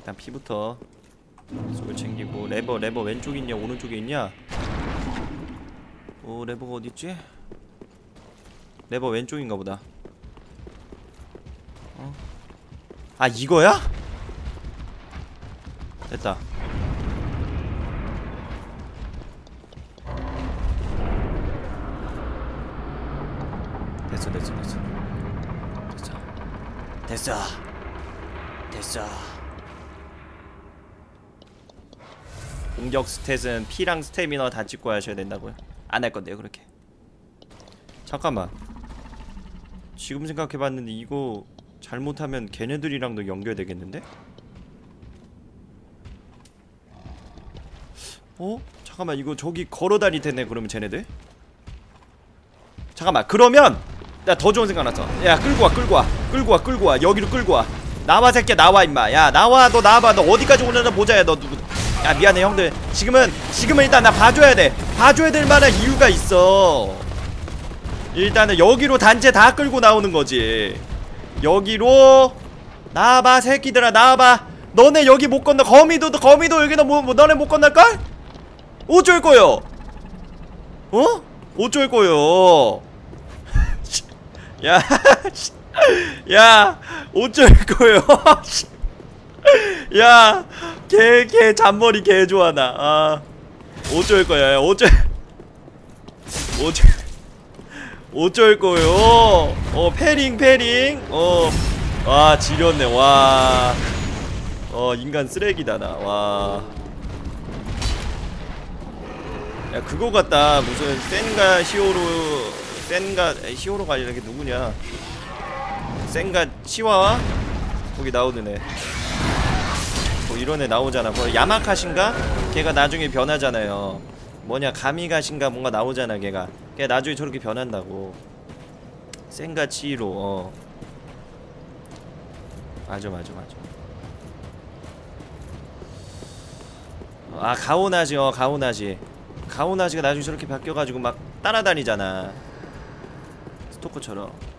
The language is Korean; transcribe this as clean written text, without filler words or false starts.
일단 피부터 술 챙기고. 레버 왼쪽에 있냐 오른쪽에 있냐? 레버가 어딨지? 레버 왼쪽인가 보다. 아 이거야? 됐다. 됐어. 공격 스탯은 P랑 스태미너 다 찍고 하셔야 된다고요? 안 할 건데요 그렇게. 잠깐만, 지금 생각해봤는데 이거 잘못하면 걔네들이랑도 연결되겠는데? 잠깐만, 이거 저기 걸어다닐 텐데 그러면 쟤네들? 잠깐만, 그러면 나 더 좋은 생각 났어. 야, 끌고 와. 여기로 끌고 와. 나와 새끼야, 나와 임마. 야, 나와. 너 나와봐. 너 어디까지 오려나 보자. 야, 너 누구? 야, 미안해 형들. 지금은 일단 나 봐줘야 돼. 봐줘야 될 만한 이유가 있어. 일단은 여기로 단체 다 끌고 나오는 거지. 여기로 나와봐 새끼들아, 나와봐. 너네 여기 못 건너. 거미도 여기도 너네 못 건널걸? 어쩔 거요? 어쩔 거요? 야, 야, 어쩔 거요? 야, 걔 잔머리 개 좋아 나. 아, 어쩔 거야? 야, 어쩔 거요? 패링. 와, 지렸네. 와, 인간 쓰레기다 나. 와, 야, 그거 같다. 무슨 시오로가 아니라 이게 누구냐? 센가 치와와? 거기 나오는 애. 이런 애 나오잖아. 야마카신가? 걔가 나중에 변하잖아요. 뭐냐, 가미가신가 뭔가 나오잖아. 걔 나중에 저렇게 변한다고. 센가 치히로. 맞아. 아, 가오나지가 나중에 저렇게 바뀌어가지고 막 따라다니잖아, 스토커처럼.